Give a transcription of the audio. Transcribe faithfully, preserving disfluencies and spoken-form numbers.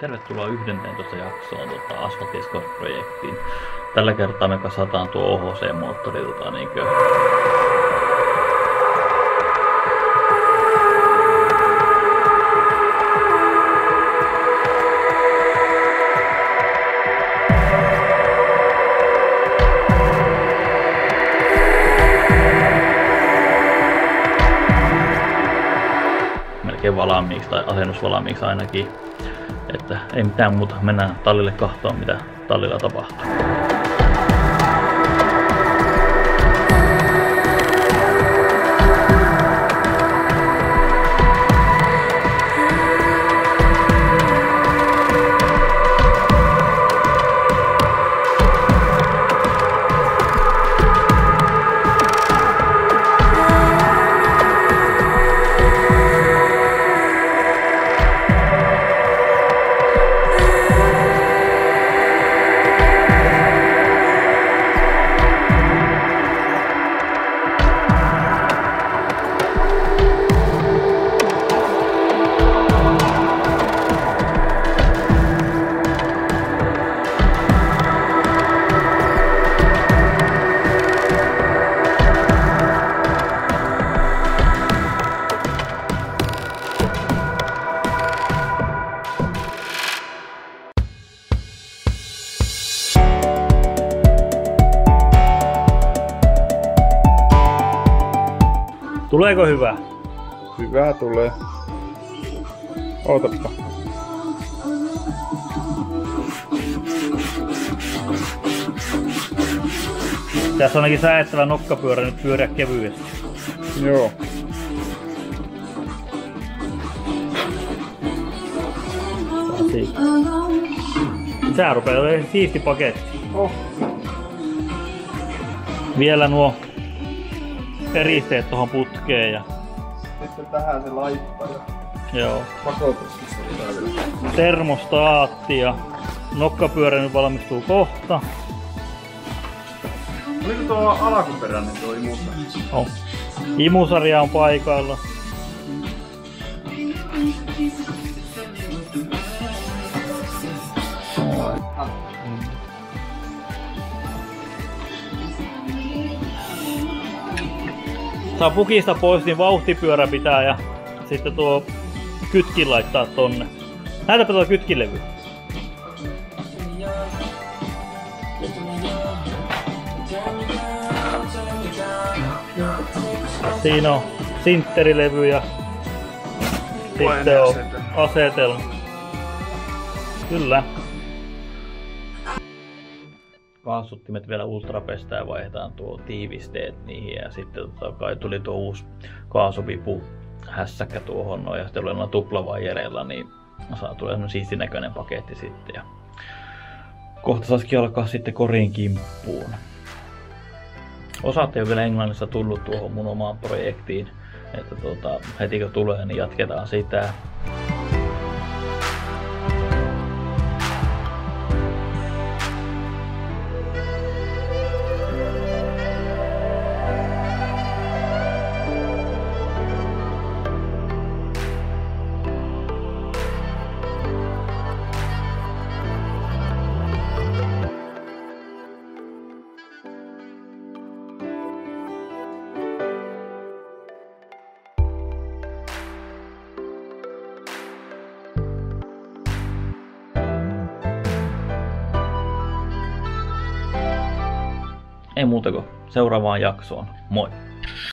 Tervetuloa yhdenteentoista jaksoon tota, Asphalt Escort-projektiin. Tällä kertaa me kasataan tuo O H C-moottori tota, niinkö... melkein valmiiksi tai asennus valmiiksi ainakin. Että ei mitään muuta, mennään tallille kahtoon mitä tallilla tapahtuu. Tuleeko hyvä? Hyvä tulee. Ootappa. Tässä on ainakin säädettävä nokkapyörä nyt pyöriä kevyesti. Joo. Tää rupeaa olemaan siisti paketti. Oh. Vielä nuo eristeet tuohon putkeen ja... Sitten tähän se laittaja. Joo. Pakotuksessa vielä. Termostaatti ja nokkapyörä nyt valmistuu kohta. Oliko tuo alkuperäinen tuo imusarja? Oh. Imusarja on paikalla. Saa pukista pois, niin vauhtipyörä pitää ja sitten tuo kytkin laittaa tonne. Näytäpä tuo kytkilevy. Siinä on sintterilevy ja sitten on asetelma. Kyllä. Kaasuttimet vielä ultrapestää ja vaihdetaan tuo tiivisteet niihin ja sitten tota, kai tuli tuo uusi kaasuvipu hässäkkä tuohon noin ja sitten oli noilla tuplavaijereilla niin saa tulee semmonen siistin näköinen paketti sitten ja kohta saisikin alkaa sitten koriin kimppuun. Osat ei ole vielä Englannissa tullut tuohon mun omaan projektiin, että tota, heti kun tulee niin jatketaan sitä. Ei muuta kuin seuraavaan jaksoon. Moi!